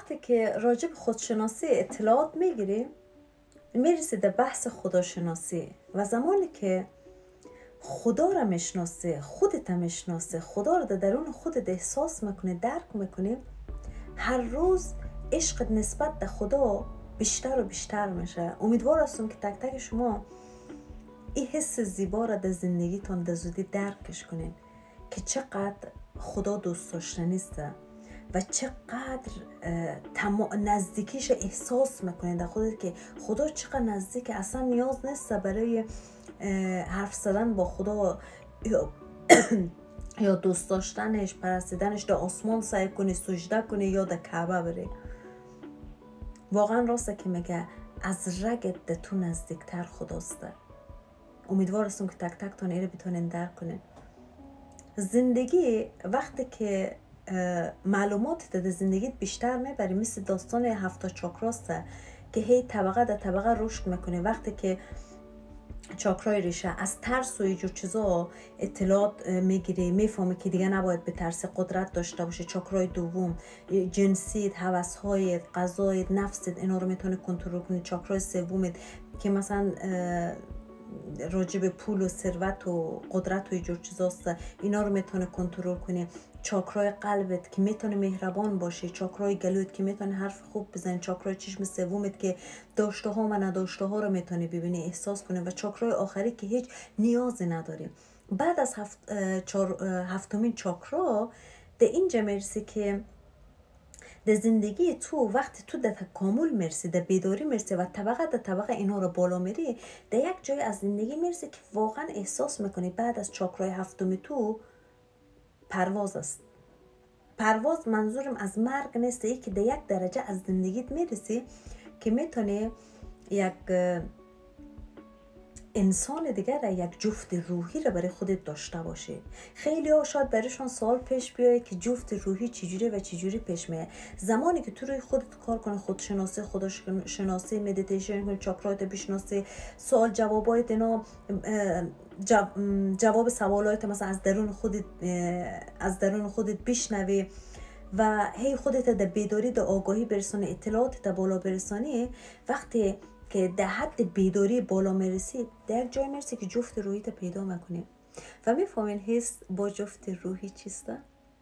وقتی که راجع به خودشناسی اطلاعات میگیری میرسی در بحث خداشناسی و زمانی که خدا را میشناسه، خودت میشناسه، خدا را در درون خودت احساس میکنی، درک میکنی، هر روز عشقت نسبت به خدا بیشتر و بیشتر میشه. امیدوار هستم که تک تک شما این حس زیبا را در زندگیتون در زودی درکش کنین که چقدر خدا دوست داشتنی است و چقدر نزدیکیش احساس میکنین در خودت که خدا چقدر نزدیک. اصلا نیاز نیست برای حرف زدن با خدا یا دوست داشتنش، پرستیدنش در آسمان سعی کنی سجده کنی یا در کعبه بری. واقعا راسته که میگه از رگت در تو نزدیکتر خداست. امیدوار هستم که تک تک تون ایره بتونین درک کنین. زندگی وقتی که معلومات در زندگیت بیشتر میبری، مثل داستان 7 چاکراست که هی طبقه در طبقه رشد میکنه. وقتی که چاکرای ریشه از ترس و اینجور چیزا اطلاعات میگیری، میفهمی که دیگه نباید به ترس، قدرت داشته باشه. چاکرای دوم جنسیت، هوس‌هایت، غذایت، نفست، اینا رو میتونه کنترل کنی. چاکرای سومت که مثلا راجع به پول و ثروت و قدرت و اینجور چیزاست، اینا رو میتونه کنترل کنی. چاکرای قلبت که میتونه مهربان باشه. چاکرای گلوت که میتونه حرف خوب بزنی. چاکرای چشم سومت که داشته ها و نداشته ها رو میتونه ببینی، احساس کنی. و چاکرای آخری که هیچ نیازی نداری. بعد از هفتمین چاکرا در اینجا میرسی که در زندگی تو وقتی تو در تکامل مرسی، در بیداری مرسی و طبقه در طبقه اینا رو بالا میری، در یک جای از زندگی مرسی که واقعا احساس میکنی بعد از چاکرای هفتم تو پرواز است. پرواز منظورم از مرگ نیست، ای که در یک درجه از زندگیت میرسی که میتونی یک انسان دیگر را، یک جفت روحی را برای خودت داشته باشی. خیلی ها شاید برایشان سوال پیش بیاید که جفت روحی چجوری و چجوری پیش میاد. زمانی که تو روی خودت کار کنی، خودشناسی، خودشناسی، مدیتیشن کنی، چاکرات بشناسی، سوال جوابات اینا، جواب سوالات مثلا از درون خودت بشنوی و هی خودت در بیداری، در آگاهی برسانی، اطلاعات در بالا برسانی. وقتی که در حد بیداری بالا میرسی، در یک جای میرسی که جفت روحیت پیدا میکنی و میفهمین حس با جفت روحی چیسته.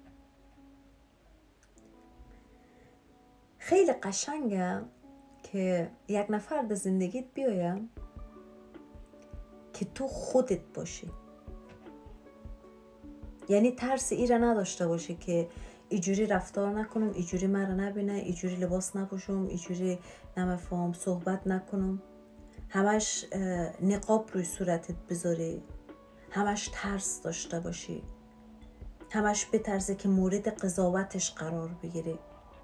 خیلی قشنگه که یک نفر در زندگیت بیایه که تو خودت باشی. یعنی ترس ایره نداشته باشی که ایجوری رفتار نکنم، ایجوری مرا نبینه، ایجوری لباس نپوشم، ایجوری نمیفهم صحبت نکنم، همش نقاب روی صورتت بذاری، همش ترس داشته باشی، همش بترسی که مورد قضاوتش قرار بگیری.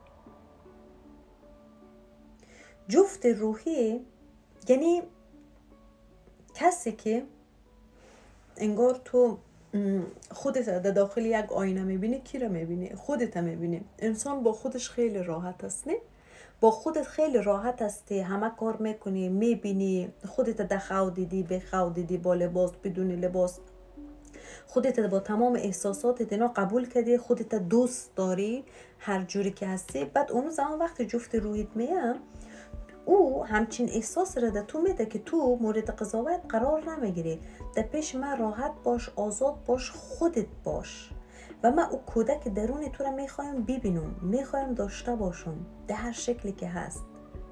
جفت روحی یعنی کسی که انگار تو خودت در داخل یک آینه میبینی. کی رو میبینی؟ خودت میبینی. انسان با خودش خیلی راحت است، نه؟ با خودت خیلی راحت هستی، همه کار میکنی، میبینی خودت در خو دیدی، به خو دیدی، با لباس، بدون لباس، خودت با تمام احساساتت اینا قبول کردی، خودت دوست داری هر جوری که هستی. بعد اون زمان وقتی جفت روحیت میام، او همچین احساس را در تو میده که تو مورد قضاوت قرار نمیگیری. در پیش من راحت باش، آزاد باش، خودت باش. و من او کودک درون تو را میخوایم ببینم، میخوایم داشته باشم در هر شکلی که هست.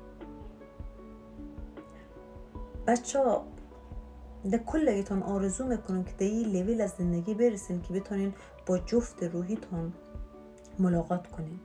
بچه ها در کلگیتون آرزو میکنم که در این لیول از زندگی برسین که بتونین با جفت روحیتون ملاقات کنین.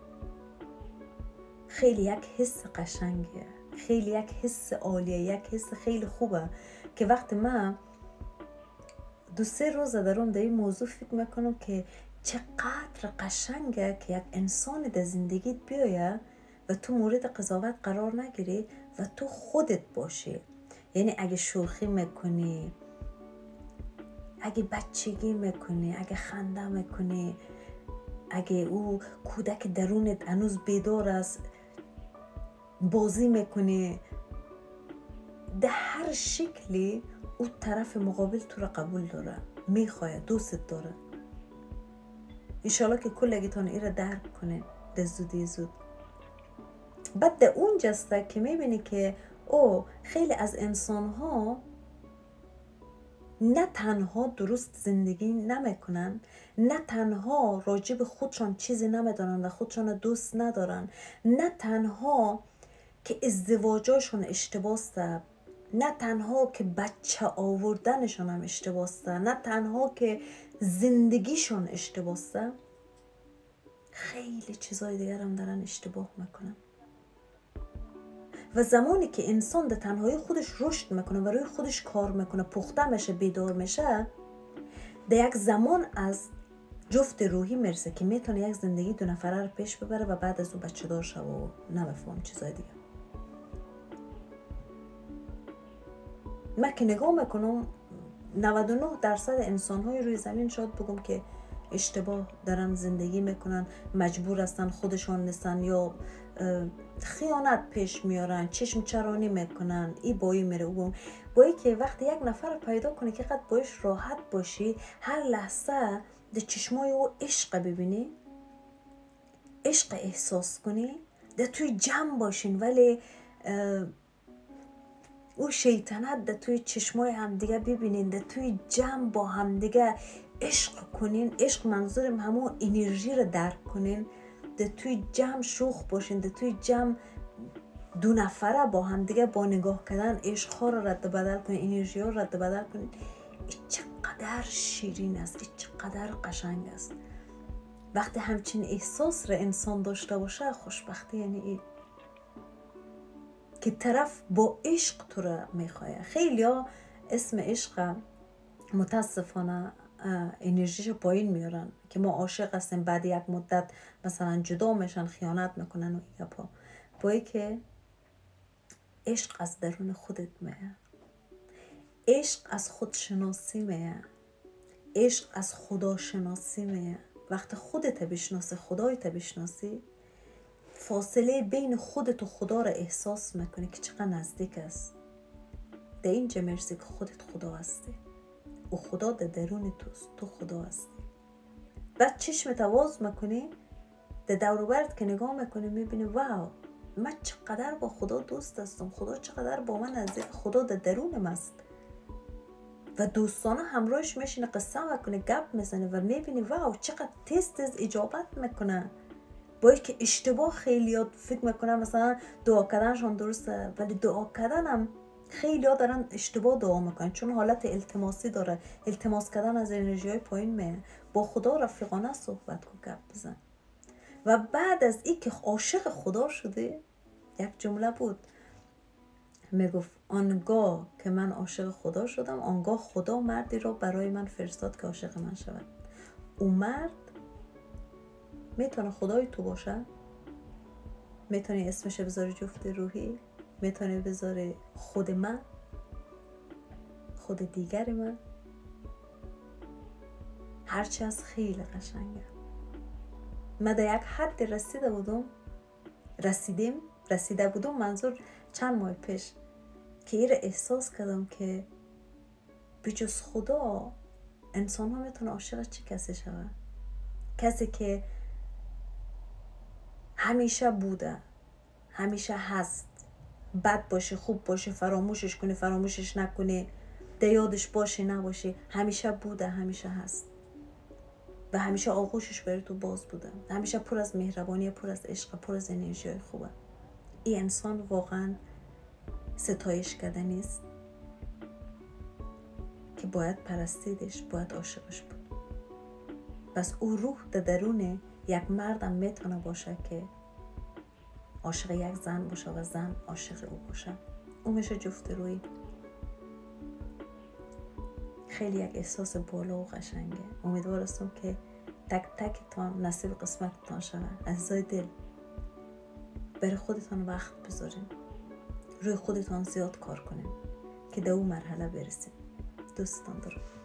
خیلی یک حس قشنگیه، خیلی یک حس عالیه، یک حس خیلی خوبه که وقتی من 2-3 روز دارم در این موضوع فکر میکنم که چقدر قشنگه که یک انسان در زندگیت بیایه و تو مورد قضاوت قرار نگیری و تو خودت باشی. یعنی اگه شوخی میکنی، اگه بچگی میکنی، اگه خنده میکنی، اگه او کودک درونت هنوز بیدار است، بازی میکنی، در هر شکلی او طرف مقابل تو را قبول داره، میخواه، دوست داره. انشالله که کلگیتان این را درک کنین در زودی زود. بعد در اونجاسته که میبینی که او خیلی از انسان ها نه تنها درست زندگی نمیکنن، نه تنها راجب خودشان چیزی نمیدانن و خودشان دوست ندارن، نه تنها که ازدواجاشون اشتباهه، نه تنها که بچه آوردنشون هم اشتباهه، نه تنها که زندگیشون اشتباهه، خیلی چیزای دیگر هم دارن اشتباه میکنن. و زمانی که انسان در تنهایی خودش رشد میکنه و روی خودش کار میکنه، پخته میشه، بیدار میشه، در یک زمان از جفت روحی میرسه که میتونه یک زندگی 2 نفره رو پیش ببره و بعد از اون بچه دار شه و نمیفهم چیزای دیگه. من که نگاه میکنم 99% انسان های روی زمین شاید بگم که اشتباه دارن زندگی میکنن، مجبور هستن خودشان نیستن یا خیانت پیش میارن، چشم چرانی میکنن، ای بایی میره او بایی که وقتی یک نفر پیدا کنی که قد باش راحت باشی، هر لحظه در چشمای او عشق ببینی، عشق احساس کنی، در توی جمع باشین ولی او شیطنت در توی چشمای همدیگه ببینین، در توی جمع با همدیگه عشق کنین. عشق منظورم همون انرژی رو درک کنین، در توی جمع شوخ باشین، در توی جمع 2 نفره با همدیگه با نگاه کردن عشق ها رو رد بدل کنین، انرژی ها رو رد بدل کنین. این چقدر شیرین است، این چقدر قشنگ است. وقتی همچین احساس رو انسان داشته باشه، خوشبختی یعنی این که طرف با عشق تو رو میخواه. خیلی ها اسم عشق متاسفانه انرژیش پایین میارن که ما عاشق هستیم، بعد یک مدت مثلا جدا میشن، خیانت میکنن و این گپا. بایی که عشق از درون خودت میه، عشق از خودشناسی میه، عشق از خدا شناسی میه. وقتی خودت بشناسی، خدایت بشناسی، فاصله بین خودت و خدا را احساس میکنی که چقدر نزدیک است. در اینجا مرسی که خودت خدا هستی و خدا در درون توست، تو خدا هستی. بعد چشمت باز میکنی، در دور و برت که نگاه میکنی میبینی واو، من چقدر با خدا دوست هستم، خدا چقدر با من نزدیک، خدا در درونم است. و دوستانه همراهش میشینه، قصه میکنه، گپ میزنه و میبینی واو چقدر تیز اجابت میکنه. باید که اشتباه خیلیات فکر میکنن مثلا دعا کردنشان درسته، ولی دعا کردن هم خیلی ها دارن اشتباه دعا میکنن، چون حالت التماسی داره. التماس کردن از انرژی های پایین میه. با خدا رفیقانه صحبت کن، گپ بزن. و بعد از این که عاشق خدا شده، یک جمله بود میگفت آنگاه که من عاشق خدا شدم، آنگاه خدا مردی را برای من فرستاد که عاشق من شود. اون مرد میتونه خدای تو باشه، میتونه اسمش بذاره جفت روحی، میتونه بذاره خود من، خود دیگر من، هرچی از خیلی قشنگه. من در یک حد رسیده بودم منظور چند ماه پیش که این احساس کردم که بجز خدا انسان ها میتونه عاشق چه کسی شود؟ کسی که همیشه بوده، همیشه هست، بد باشه خوب باشه، فراموشش کنی فراموشش نکنی، در یادش باشه نباشه، همیشه بوده، همیشه هست و همیشه آغوشش برای تو باز بوده، همیشه پر از مهربانی، پر از عشق، پر از انرژی خوبه. این انسان واقعا ستایش کردنی است که باید پرستیدش، باید عاشقش بود. بس او روح در درون یک مردم میتونه باشه که عاشق یک زن باشه و زن عاشق او باشه. او میشه جفت روی. خیلی یک احساس بالا و قشنگه. امیدوارم که تک تکتان نصیب قسمتتان شود. عزیزای دل، برای خودتان وقت بذارین، روی خودتان زیاد کار کنین که در اون مرحله برسین. دوستان دارم.